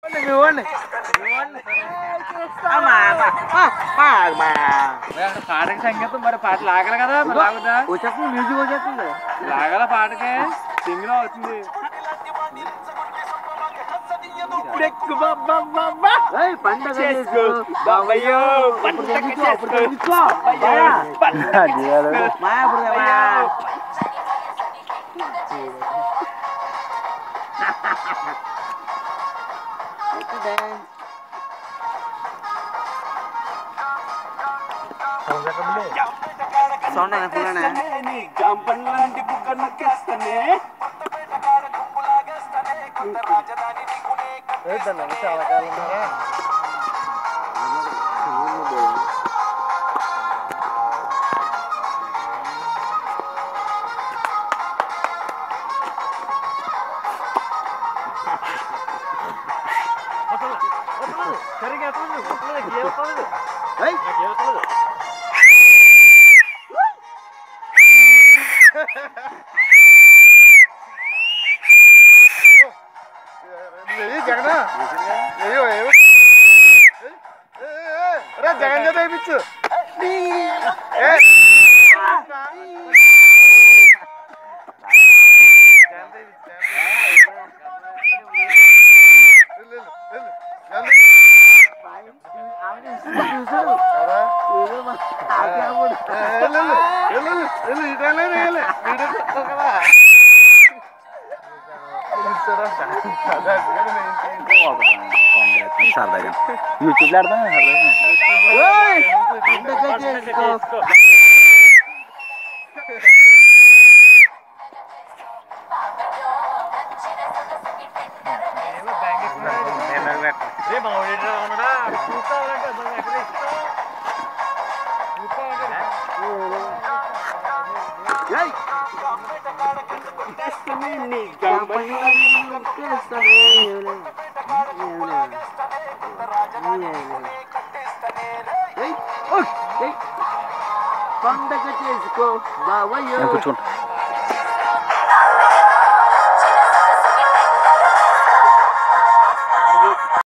పాటకి సంగీతం మరి పాట లాగాలి కదా మరి లాగుదా వచ్చేస్తుంది మ్యూజిక్ వచ్చేస్తుంది లాగాల పాటకి సింగిల్ అవుతుంది పండగ సౌండ్ చాలా కాలం సరిగా జగన్ జగన్ జత వేయించు సరదాగా యూట్యూబ్లో ఆడతాం పండగ చేసుకో బావయ్యో.